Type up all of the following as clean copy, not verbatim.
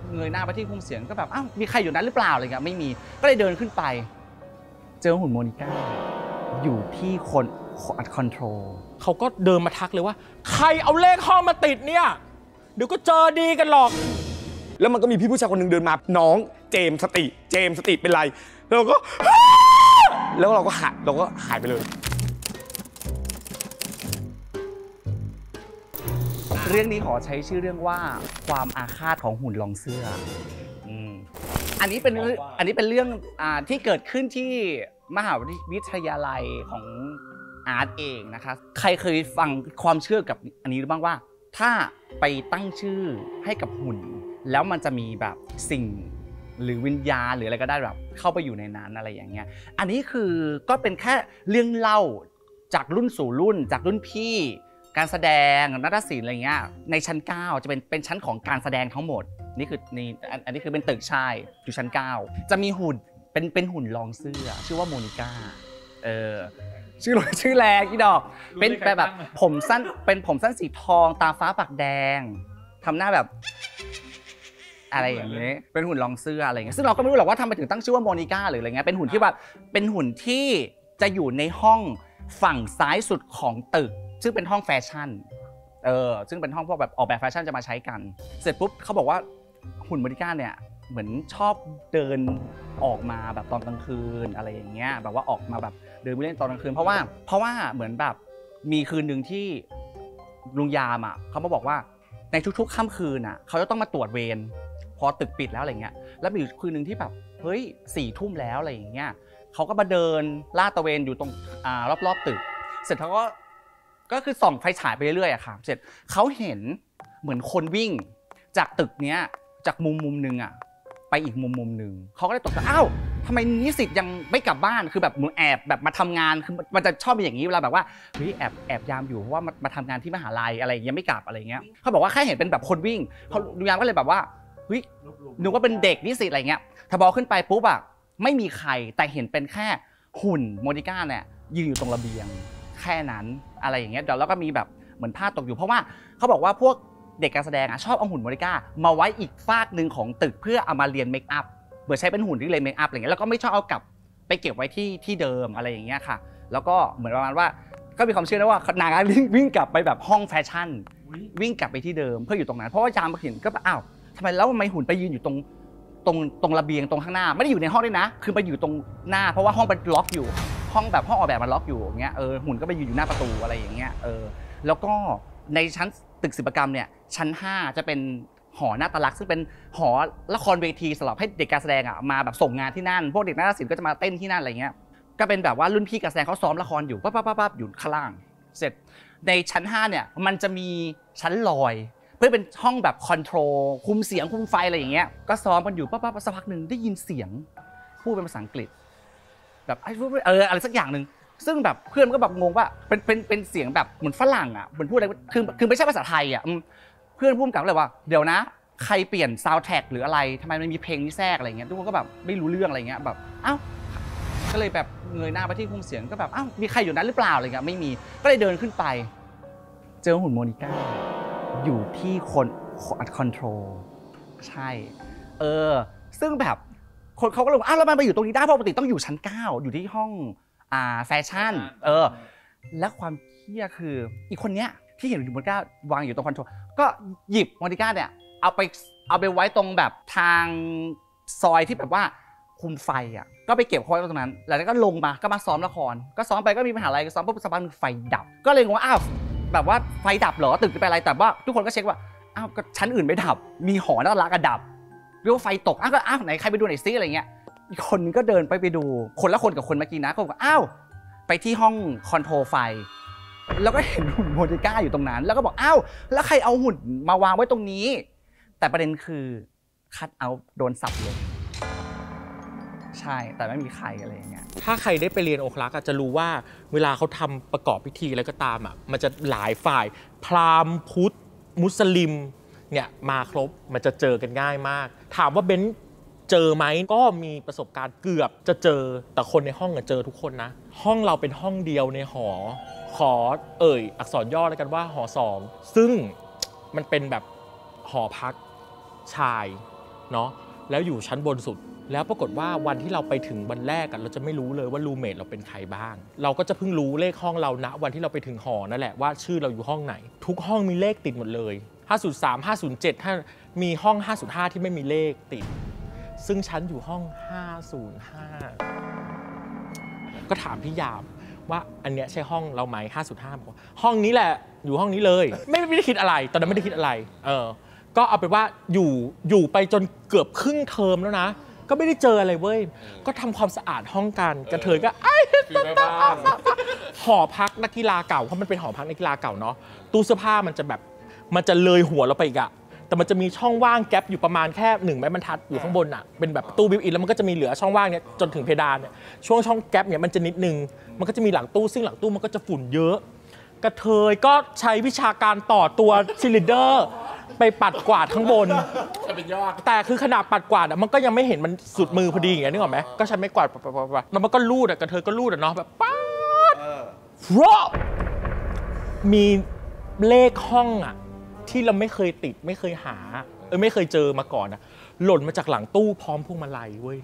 เงยหน้าไปที่คุ้มเสียงก็แบบอ้าวมีใครอยู่นั้นหรือเปล่าอะไรเงี้ยไม่มีก็เลยเดินขึ้นไปเจอหุ่นโมนิก้าอยู่ที่คอนโทรลเขาก็เดินมาทักเลยว่าใครเอาเลขห้องมาติดเนี่ยเดี๋ยวก็เจอดีกันหรอกแล้วมันก็มีพี่ผู้ชายคนหนึ่งเดินมาน้องเจมสติเป็นไรแล้วเราก็หายไปเลยเรื่องนี้ขอใช้ชื่อเรื่องว่าความอาฆาตของหุ่นรองเสื้ออันนี้เป็นเรื่องที่เกิดขึ้นที่มหาวิทยาลัยของอาร์ตเองนะคะใครเคยฟังความเชื่อกับอันนี้หรือบ้างว่าถ้าไปตั้งชื่อให้กับหุ่นแล้วมันจะมีแบบสิ่งหรือวิญญาณหรืออะไรก็ได้แบบเข้าไปอยู่ในนั้นอะไรอย่างเงี้ยอันนี้คือก็เป็นแค่เรื่องเล่าจากรุ่นสู่รุ่นจากรุ่นพี่การแสดงนาฏศิลป์อะไรเงี้ยในชั้น9จะเป็นชั้นของการแสดงทั้งหมดนี่คืออันนี้คือเป็นตึกชายอยู่ชั้น9จะมีหุ่นเป็นหุ่นรองเสื้อชื่อว่าโมนิก้าชื่อแรงอีดอกเป็นแบบผมสั้นสีทองตาฟ้าปากแดงทำหน้าแบบอะไรอย่างนี้เป็นหุ่นรองเสื้ออะไรเงี้ยซึ่งเราก็ไม่รู้หรอกว่าทำไมถึงตั้งชื่อว่าโมนิก้าหรืออะไรเงี้ยเป็นหุ่นที่แบบเป็นหุ่นที่จะอยู่ในห้องฝั่งซ้ายสุดของตึกซึ่งเป็นห้องแฟชั่นซึ่งเป็นห้องพวกแบบออกแบบแฟชั่นจะมาใช้กันเสร็จปุ๊บเขาบอกว่าหุ่นโมนิก้าเนี่ยเหมือนชอบเดินออกมาแบบตอนกลางคืนอะไรอย่างเงี้ยแบบว่าออกมาแบบเดินไปเล่นตอนกลางคืนเพราะว่าเหมือนแบบมีคืนหนึ่งที่ลุงยามเขามาบอกว่าในทุกๆค่ำคืนเขาจะต้องมาตรวจเวรพอตึกปิดแล้วอะไรเงี้ยแล้วมีอยู่คืนหนึ่งที่แบบเฮ้ย4 ทุ่มแล้วอะไรอย่างเงี้ยเขาก็มาเดินลาดตระเวนอยู่ตรงรอบๆตึกเสร็จเขาก็คือส่องไฟฉายไปเรื่อยๆค่ะเสร็จเขาเห็นเหมือนคนวิ่งจากตึกเนี้ยจากมุมนึงไปอีกมุมนึงเขาก็เลยตกใจอ้าวทำไมนิสิตยังไม่กลับบ้านคือแบบแอบแบบมาทำงานคือมันจะชอบเป็นอย่างนี้เวลาแบบว่าเฮ้ยแอบยามอยู่เพราะว่ามาทำงานที่มหาลัยอะไรยังไม่กลับอะไรเงี้ยเขาบอกว่าแค่เห็นเป็นแบบคนวิ่งเขาลุงยามก็เลยแบบว่าเฮ้ยนึกว่าเป็นเด็กนิสิตอะไรเงี้ยถ้าบอกขึ้นไปปุ๊บไม่มีใครแต่เห็นเป็นแค่หุ่นโมนิก้าเนี่ยยืนอยู่ตรงระเบียงแค่นั้นอะไรอย่างเงี้ยแล้วก็มีแบบเหมือนผ้าตกอยู่เพราะว่าเขาบอกว่าพวกเด็กการแสดงชอบเอาหุ่นโมนิก้ามาไว้อีกฟากหนึ่งของตึกเพื่อเอามาเรียนเมคอัพเพื่อใช้เป็นหุ่นที่เรียนเมคอัพอะไรเงี้ยแล้วก็ไม่ชอบเอากลับไปเก็บไว้ที่เดิมอะไรอย่างเงี้ยค่ะแล้วก็เหมือนประมาณว่าก็มีความเชื่อนะว่านางวิ่งกลับไปแบบห้องแฟชั่นวิ่งกลับไปที่เดิมเพื่ออยู่ตรงนั้นเพราะว่ายามมาเห็นก็แบบอ้าวทำไมแล้วทำไมหุ่นไปยืนอยู่ตรงระเบียงตรงข้างหน้าไม่ได้อยู่ในห้องด้วยนะคือไปอยู่ตรงหน้าเพราะว่าห้องมันล็อกอยู่ห้องออกแบบมันล็อกอยู่อย่างเงี้ยหุ่นก็ไปอยู่หน้าประตูอะไรอย่างเงี้ยแล้วก็ในชั้นตึกศิลปกรรมเนี่ยชั้น5จะเป็นหอนาฏลักษณ์ซึ่งเป็นหอละครเวทีสำหรับให้เด็กการแสดงมาแบบส่งงานที่นั่นพวกเด็กนาฏศิลป์ก็จะมาเต้นที่นั่นอะไรเงี้ยก็เป็นแบบว่ารุ่นพี่การแสดงเขาซ้อมละครอยู่ปั๊บอยู่ข้างล่างเสร็จในชั้น5เนี่ยมันจะมีชั้นลอยเพื่อเป็นห้องแบบคอนโทรลคุมเสียงคุมไฟอะไรอย่างเงี้ยก็ซ้อมกันอยู่ปั๊บสักพักหนึ่งได้ยินเสียงพูดเป็นภาษาอังกฤษแบบอะไรสักอย่างหนึ่งซึ่งแบบเพื่อนก็แบบงงว่าเป็นเสียงแบบเหมือนฝรั่งเหมือนพูดอะไรคือไม่ใช่ภาษาไทยเพื่อนพูดกับเลยว่าเดี๋ยวนะใครเปลี่ยนซาวด์แทร็กหรืออะไรทำไมมันมีเพลงนี้แทรกอะไรเงี้ยทุกคนก็แบบไม่รู้เรื่องอะไรเงี้ยแบบอ้าวก็เลยแบบเงยหน้าไปที่คุ้มเสียงก็แบบอ้าวมีใครอยู่นั้นหรือเปล่าอะไรเงี้ยไม่มีก็เลยเดินขึ้นไปเจอหุ่นโมนิก้าอยู่ที่คอนโทรลใช่ซึ่งแบบคนเขาก็เลยว่าอ้าวแล้วมันไปอยู่ตรงนี้ได้เพราะปกติต้องอยู่ชั้น9อยู่ที่ห้องแฟชั่นและความเหี้ยคืออีกคนเนี้ยที่เห็นโมนิก้าวางอยู่ตรงคอนโทรลก็หยิบโมนิก้าเนี่ยเอาไปไว้ตรงแบบทางซอยที่แบบว่าคุมไฟก็ไปเก็บไว้ตรงนั้นแล้วก็ลงมาก็มาซ้อมละครก็ซ้อมไปก็มีปัญหาอะไรก็ซ้อมปุ๊บสักพักนึงไฟดับก็เลยงงว่าอ้าวแบบว่าไฟดับเหรอตึกจะเป็นอะไรแต่ว่าทุกคนก็เช็คว่าอ้าวก็ชั้นอื่นไม่ดับมีหอนาฏลักษณ์ดับหรือว่าไฟตกอ้าวไหนใครไปดูหน่อยซิอะไรเงี้ยอีกคนก็เดินไปดูคนละคนกับคนเมื่อกี้นะก็บอกอ้าวไปที่ห้องคอนโทรลไฟแล้วก็เห็นหุ่นโมนิก้าอยู่ตรงนั้นแล้วก็บอกอ้าวแล้วใครเอาหุ่นมาวางไว้ตรงนี้แต่ประเด็นคือคัทเอาท์โดนสับเลยใช่แต่ไม่มีใครอะไรอย่างเงี้ยถ้าใครได้ไปเรียนโอคลักษ์จะรู้ว่าเวลาเขาทำประกอบพิธีอะไรก็ตามมันจะหลายฝ่ายพราหมณ์พุทธมุสลิมเนี่ยมาครบมันจะเจอกันง่ายมากถามว่าเบนเจอไหมก็มีประสบการณ์เกือบจะเจอแต่คนในห้องเจอทุกคนนะห้องเราเป็นห้องเดียวในหอขออักษรย่อแล้วกันว่าหอ2ซึ่งมันเป็นแบบหอพักชายเนาะแล้วอยู่ชั้นบนสุดแล้วปรากฏว่าวันที่เราไปถึงวันแรกเราจะไม่รู้เลยว่ารูเมทเราเป็นใครบ้างเราก็จะเพิ่งรู้เลขห้องเราณวันที่เราไปถึงหอนั่นแหละว่าชื่อเราอยู่ห้องไหนทุกห้องมีเลขติดหมดเลย503 507ถ้ามีห้อง505ที่ไม่มีเลขติดซึ่งฉันอยู่ห้อง505ก็ถามพี่ยามว่าอันเนี้ยใช่ห้องเราไหม505บอกว่าห้องนี้แหละอยู่ห้องนี้เลยไม่ได้คิดอะไรตอนนั้นไม่ได้คิดอะไรก็เอาเป็นว่าอยู่ไปจนเกือบครึ่งเทอมแล้วนะก็ไม่ได้เจออะไรเว้ยก็ทำความสะอาดห้องกันกระเทยก็หอพักนักกีฬาเก่าเพราะมันเป็นหอพักนักกีฬาเก่าเนาะตู้เสื้อผ้ามันจะเลยหัวเราไปอีกอะแต่มันจะมีช่องว่างแกปอยู่ประมาณแค่1ไม้บรรทัดอยู่ข้างบนอะเป็นแบบตู้บิวอินแล้วมันก็จะมีเหลือช่องว่างเนี่ยจนถึงเพดานเนี่ยช่องแกปเนี่ยมันจะนิดนึงมันก็จะมีหลังตู้ซึ่งหลังตู้มันก็จะฝุ่นเยอะกระเทยก็ใช้วิชาการต่อตัวซิลินเดอร์ไปปัดกวาดข้างบนแต่คือขนาดปัดกวาดมันก็ยังไม่เห็นมันสุดมือพอดีอย่างเงี้ยนึกออกไหมก็ใช้ไม้กวาดแล้วมันก็ลูดกระเทยก็ลูดเนาะแบบป๊าดมีเลขห้องที่เราไม่เคยติดไม่เคยหาไม่เคยเจอมาก่อนหล่นมาจากหลังตู้พร้อมพวงมาลัยเว้ย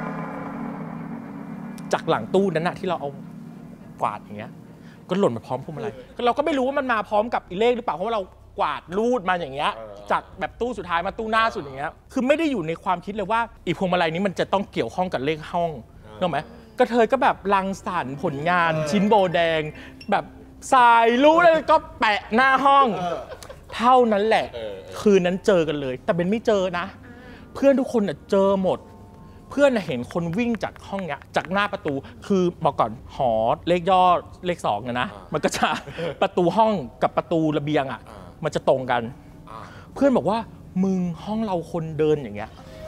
จากหลังตู้นั้นที่เราเอากวาดอย่างเงี้ยก็หล่นมาพร้อมพวงมาลัยเราก็ไม่รู้ว่ามันมาพร้อมกับอีเลขหรือเปล่าเพราะว่าเรากวาดลูดมาอย่างเงี้ยจากแบบตู้สุดท้ายมาตู้หน้าสุดอย่างเงี้ยคือไม่ได้อยู่ในความคิดเลยว่าอีพวงมาลัยนี้มันจะต้องเกี่ยวข้องกับเลขห้องถูกไหมกระเทยก็แบบรังสรรค์ผลงานชิ้นโบแดงแบบสายรู้เลยก็แปะหน้าห้องเท่านั้นแหละคืนนั้นเจอกันเลยแต่เบนไม่เจอนะเพื่อนทุกคนเจอหมดเพื่อนเห็นคนวิ่งจากห้องเนี้ยจากหน้าประตูคือบอกก่อนหอเลขย่อเลข2นะมันก็จะประตูห้องกับประตูระเบียงมันจะตรงกันเพื่อนบอกว่ามึงห้องเราคนเดินอย่างเงี้ย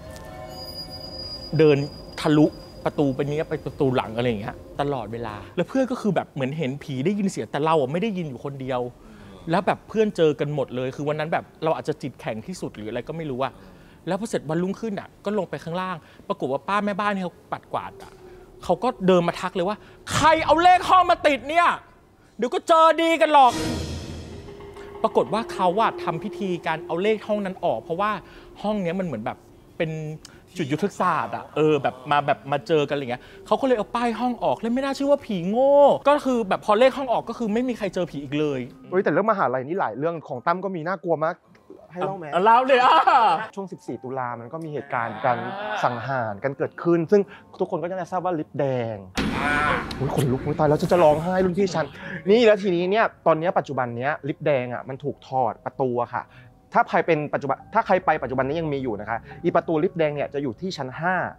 เดินทะลุประตูไปนี้ไปประตูหลังอะไรอย่างเงี้ยตลอดเวลาแล้วเพื่อนก็คือแบบเหมือนเห็นผีได้ยินเสียงแต่เราไม่ได้ยินอยู่คนเดียวแล้วแบบเพื่อนเจอกันหมดเลยคือวันนั้นแบบเราอาจจะจิตแข็งที่สุดหรืออะไรก็ไม่รู้แล้วพอเสร็จวันรุ่งขึ้นก็ลงไปข้างล่างปรากฏว่าป้าแม่บ้านที่เขาปัดกวาดเขาก็เดินมาทักเลยว่าใครเอาเลขห้องมาติดเนี่ยเดี๋ยวก็เจอดีกันหรอกปรากฏว่าเขาทำพิธีการเอาเลขห้องนั้นออกเพราะว่าห้องนี้มันเหมือนแบบเป็นจุดยุทธศาสตร์แบบมาเจอกันอะไรเงี้ยเขาก็เลยเอาป้ายห้องออกเลยไม่น่าเชื่อว่าผีโง่ก็คือแบบพอเลขห้องออกก็คือไม่มีใครเจอผีอีกเลยแต่เรื่องมหาลัยนี่หลายเรื่องของตั้มก็มีน่ากลัวมากให้เล่าไหมเล่าเลยช่วง14 ตุลามันก็มีเหตุการณ์การสังหารกันเกิดขึ้นซึ่งทุกคนก็จะทราบว่าลิปแดงขนลุกตายแล้วจะร้องไห้รุ่นพี่ฉันนี่แล้วทีนี้เนี่ยตอนนี้ปัจจุบันนี้ลิปแดงมันถูกถอดประตูค่ะถ้าใครเป็นปัจจุบันถ้าใครไปปัจจุบันนี้ยังมีอยู่นะคะอีประตูลิฟต์แดงเนี่ยจะอยู่ที่ชั้น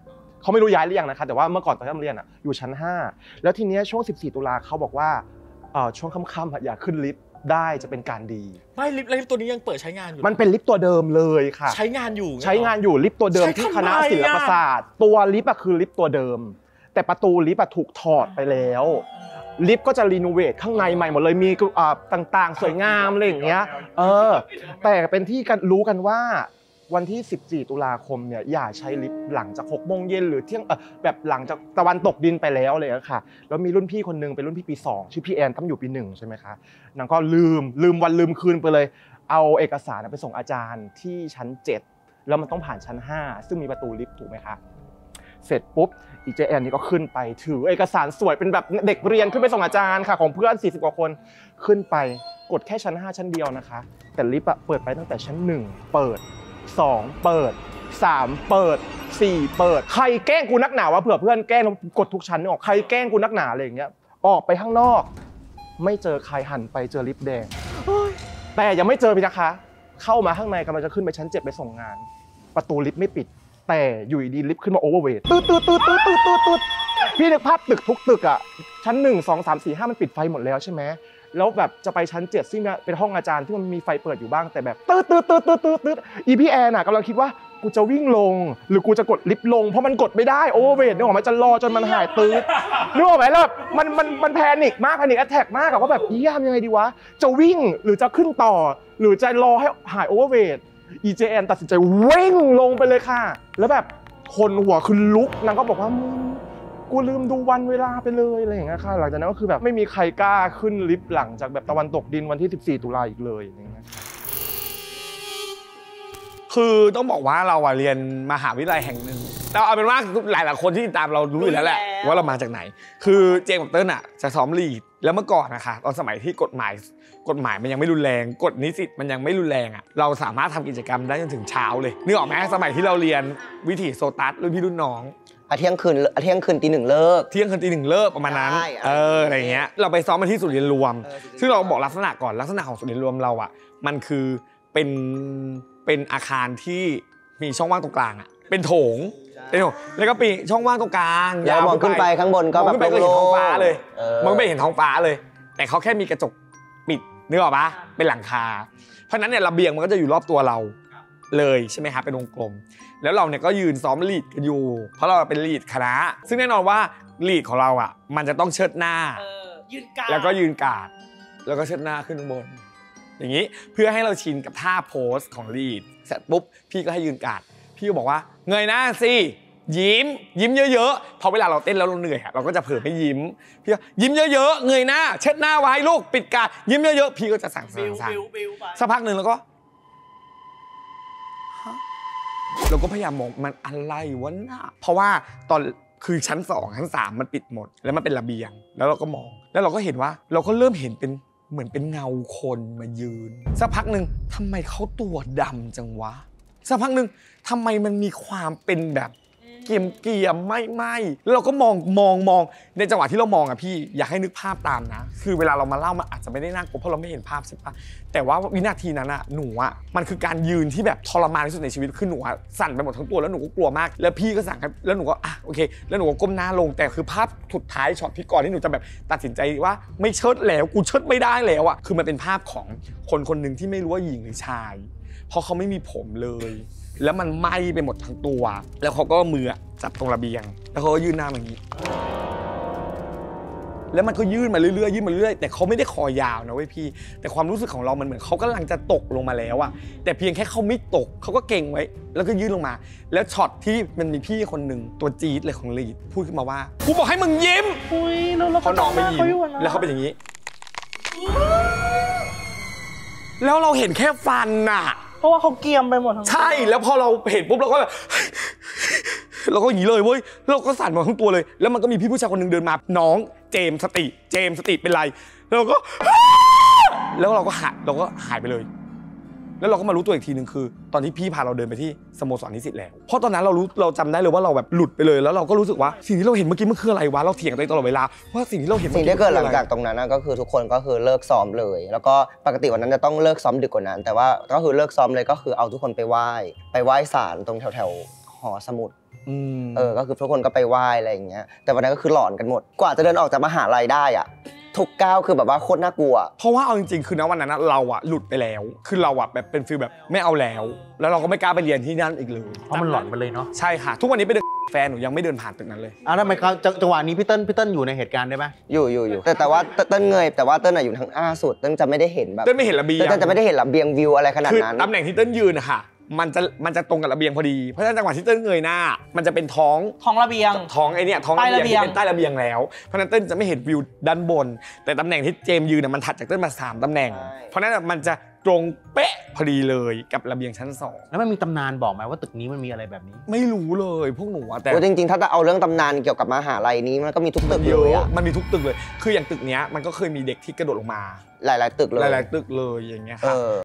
5เขาไม่รู้ย้ายหรือยังนะคะแต่ว่าเมื่อก่อนตอนที่เรียนอยู่ชั้น5แล้วทีนี้ช่วง14 ตุลาเขาบอกว่าช่วงค่ำๆอย่าขึ้นลิฟต์ได้จะเป็นการดีไม่ลิฟต์ตัวนี้ยังเปิดใช้งานอยู่มันเป็นลิฟต์ตัวเดิมเลยค่ะใช้งานอยู่ลิฟต์ตัวเดิมที่คณะศิลปศาสตร์ตัวลิฟต์คือลิฟต์ตัวเดิมแต่ประตูลิฟต์ถูกถอดไปแล้วลิฟต์ก็จะรีโนเวทข้างในใหม่หมดเลยมีต่างๆสวยงามอะไรอย่างเงี้ยแต่เป็นที่กันรู้กันว่าวันที่14 ตุลาคมเนี่ยอย่าใช้ลิฟต์หลังจาก6 โมงเย็นหรือเที่ยงแบบหลังจากตะวันตกดินไปแล้วเลยค่ะแล้วมีรุ่นพี่คนนึงเป็นรุ่นพี่ปี2ชื่อพี่แอนตั้งอยู่ปี1ใช่ไหมคะนางก็ลืมวันลืมคืนไปเลยเอาเอกสารไปส่งอาจารย์ที่ชั้น7แล้วมันต้องผ่านชั้น5ซึ่งมีประตูลิฟต์ถูกไหมคะเสร็จปุ๊บอีเจแอนนี่ก็ขึ้นไปถือเอกสารสวยเป็นแบบเด็กเรียนขึ้นไปส่งอาจารย์ค่ะของเพื่อน40 กว่าคนขึ้นไปกดแค่ชั้น5ชั้นเดียวนะคะแต่ลิฟต์เปิดไปตั้งแต่ชั้น1เปิด2เปิด3เปิด4เปิดใครแกล้งกูนักหนาวะเผื่อเพื่อนแกล้งกดทุกชั้นออกใครแกล้งกูนักหนาอะไรอย่างเงี้ยออกไปข้างนอกไม่เจอใครหันไปเจอลิฟต์แดงแต่ยังไม่เจอพี่นะคะเข้ามาข้างในกำลังจะขึ้นไปชั้น7ไปส่งงานประตูลิฟต์ไม่ปิดแต่อยู่ดีลิฟต์ขึ้นมาโอเวอร์เวทตืดพี่นึกภาพตึกทุกตึกชั้น1 2 3 4 5มันปิดไฟหมดแล้วใช่ไหมแล้วแบบจะไปชั้น7ซึ่งเป็นห้องอาจารย์ที่มันมีไฟเปิดอยู่บ้างแต่แบบตืดอีพี่แอนกำลังคิดว่ากูจะวิ่งลงหรือกูจะกดลิฟต์ลงเพราะมันกดไม่ได้โอเวอร์เวทนึกออกไหมจะรอจนมันหายตืดนึกออกไหมแล้วมันแพนิคมากแพนิคแอทแทกมากว่าแบบยี่ยมยังไงดีวะจะวิ่งหรือจะขึ้นต่อหรือจะรอให้หายโอเวอร์เวทEJN ตัดสินใจวิ่งลงไปเลยค่ะแล้วแบบคนหัวคือลุกนางก็บอกว่ากูลืมดูวันเวลาไปเลยอะไรอย่างเงี้ยค่ะหลังจากนั้นก็คือแบบไม่มีใครกล้าขึ้นลิฟต์หลังจากแบบตะวันตกดินวันที่14 ตุลาอีกเลยอย่างเงี้ยคือต้องบอกว่าเราเรียนมหาวิทยาลัยแห่งหนึ่งแต่เอาเป็นว่าหลายๆคนที่ติดตามเรารู้อยู่แล้วแหละว่าเรามาจากไหนคือเจมส์กับเติ้ลจะซ้อมลีดแล้วเมื่อก่อนนะคะตอนสมัยที่กฎหมายมันยังไม่รุนแรงกฎนิสิตมันยังไม่รุนแรงเราสามารถทำกิจกรรมได้จนถึงเช้าเลยนึกออกไหมสมัยที่เราเรียนวิถีโซตัสรุ่นพี่รุ่นน้องเที่ยงคืนตี 1เลิกเที่ยงคืนตี 1เลิกประมาณนั้นอะไรเงี้ยเราไปซ้อมมาที่ศูนย์เรียนรวมซึ่งเราบอกลักษณะก่อนลักษณะของศูนย์เรียนรวมเรามันคือเป็นอาคารที่มีช่องว่างตรงกลางเป็นโถงแล้วก็ปีช่องว่างตรงกลางยาวมองขึ้นไปข้างบนก็แบบมองขึ้นไปก็เห็นท้องฟ้าเลยมองไปเห็นท้องฟ้าเลยแต่เขาแค่มีกระจกปิดนึกออกปะเป็นหลังคาเพราะนั้นเนี่ยระเบียงมันก็จะอยู่รอบตัวเราเลยใช่ไหมครับเป็นวงกลมแล้วเราเนี่ยก็ยืนซ้อมลีดกันอยู่เพราะเราเป็นลีดคณะซึ่งแน่นอนว่าลีดของเรามันจะต้องเชิดหน้าแล้วก็ยืนกาดแล้วก็เชิดหน้าขึ้นบนอย่างนี้เพื่อให้เราชินกับท่าโพสของลีดเสร็จปุ๊บพี่ก็ให้ยืนกาดพี่ก็บอกว่าเงยหน้าสิยิ้มเยอะๆพอเวลาเราเต้นแล้วเราเหนื่อยเราก็จะเผลอไม่ยิ้มพี่ก็ยิ้มเยอะๆเงยหน้าเชิดหน้าไว้ลูกปิดกาดยิ้มเยอะๆพี่ก็จะสั่งสักพักหนึ่งแล้วก็เราก็พยายามมองมันอะไรวะน่ะเพราะว่าตอนคือชั้น2ชั้น3มันปิดหมดแล้วมันเป็นระเบียงแล้วเราก็มองแล้วเราก็เห็นว่าเราก็เริ่มเห็นเป็นเหมือนเป็นเงาคนมายืนสักพักหนึ่งทำไมเขาตัวดำจังวะสักพักหนึ่งทำไมมันมีความเป็นแบบเกียมไม่แล้วเราก็มองในจังหวะที่เรามองพี่อยากให้นึกภาพตามนะคือเวลาเรามาเล่ามันอาจจะไม่ได้น่ากลัวเพราะเราไม่เห็นภาพใช่ปะแต่ว่าวินาทีนั้นหนูมันคือการยืนที่แบบทรมานที่สุดในชีวิตคือหนูสั่นไปหมดทั้งตัวแล้วหนูก็กลัวมากแล้วพี่ก็สั่งครับแล้วหนูก็โอเคแล้วหนูก็ก้มหน้าลงแต่คือภาพสุดท้ายช็อตที่ก่อนที่หนูจะแบบตัดสินใจว่าไม่เชิดแล้วกูเชิดไม่ได้แล้วคือมันเป็นภาพของคนหนึ่งที่ไม่รู้ว่าหญิงหรือชายเพราะเขาไม่มีผมเลยแล้วมันไหม้ไปหมดทั้งตัวแล้วเขาก็มือจับตรงระเบียงแล้วเขาก็ยื่นหน้าอย่างนี้แล้วมันก็ยื่นมาเรื่อยแต่เขาไม่ได้คอยาวนะเว้ยพี่แต่ความรู้สึกของเรามันเหมือนเขากำลังจะตกลงมาแล้วแต่เพียงแค่เขาไม่ตกเขาก็เก่งไว้แล้วก็ยื่นลงมาแล้วช็อตที่มันมีพี่คนหนึ่งตัวจี๊ดเลยของลีดพูดขึ้นมาว่ากูบอกให้มึงยิ้มเขาน้องไม่ยิ้มแล้วเขาเป็นอย่างนี้แล้วเราเห็นแค่ฟันเพราะว่าเขาเกียมไปหมดทั้งใช่แล้วพอเราเห็นปุ๊บเราก็แบบอย่างนี้เลยเว้ยเราก็สั่นหมดทั้งตัวเลยแล้วมันก็มีพี่ผู้ชายคนนึงเดินมาน้องเจมสติเป็นไรแล้วเราก็หายไปเลยแล้วเราก็มารู้ตัวอีกทีนึงคือตอนที่พี่พาเราเดินไปที่สโมสรนิสิตแล้วเพราะตอนนั้นเราจำได้เลยว่าเราแบบหลุดไปเลยแล้วเราก็รู้สึกว่าสิ่งที่เราเห็นเมื่อกี้มันคืออะไรวะเราเถียงกันตลอดเวลาว่าสิ่งที่เราเห็นสิ่งที่เกิดหลังจากตรงนั้นก็คือทุกคนก็คือเลิกซ้อมเลยแล้วก็ปกติวันนั้นจะต้องเลิกซ้อมดึกกว่านั้นแต่ว่าก็คือเลิกซ้อมเลยก็คือเอาทุกคนไปไหว้ศาลตรงแถวหอสมุดก็คือทุกคนก็ไปไหว้อะไรอย่างเงี้ยแต่วันนั้นก็คือหลอนกันหมดกว่าจะเดินออกจากมหาลัยได้ทุกก้าวคือแบบว่าโคตรน่ากลัวเพราะว่าเอาจริงๆคือณวันนั้นเราหลุดไปแล้วคือเราแบบเป็นฟีลแบบไม่เอาแล้วเราก็ไม่กล้าไปเรียนที่นั่นอีกเลยเพราะมันหลอนไปเลยเนาะใช่ค่ะทุกวันนี้ไปเดินแฟนหนูยังไม่เดินผ่านตึกนั้นเลยทำไมจังหวะนี้พี่เติ้ลอยู่ในเหตุการณ์ได้ไหมอยู่แต่ว่าเติ้ลเงยแต่ว่าเติ้ลอยู่ทางอ้าสุดเติ้ลจะไม่ได้เห็นแบบเติ้ลไม่เห็นระเบียงเติ้ลจะไม่ได้เห็นระเบียงวิวอะไรขนาดนั้นคือตำแหน่งที่เติ้ลยืนมันจะตรงกับระเบียงพอดีเพราะฉะนั้นจังหวะที่เติ้ลเงยหน้ามันจะเป็นท้องระเบียงท้องไอ้เนี่ยท้องระเบียงที่เป็นใต้ระเบียงแล้วเพราะนั้นเติ้ลจะไม่เห็นวิวด้านบนแต่ตำแหน่งที่เจมยืนมันถัดจากเติ้ลมา3ตำแหน่งเพราะนั้นมันจะตรงเป๊ะพอดีเลยกับระเบียงชั้น2 แล้วมันมีตำนานบอกไหมว่าตึกนี้มันมีอะไรแบบนี้ไม่รู้เลยพวกหนูแต่จริงๆถ้าจะเอาเรื่องตำนานเกี่ยวกับมหาลัยนี้มันก็มีทุกตึกเลยมันมีทุกตึกเลยคืออย่างตึกเนี้ยมันก็เคยมีเด็กที่กระโดดลงมาหลายๆตึกเลยอย่างเงี้ยครับ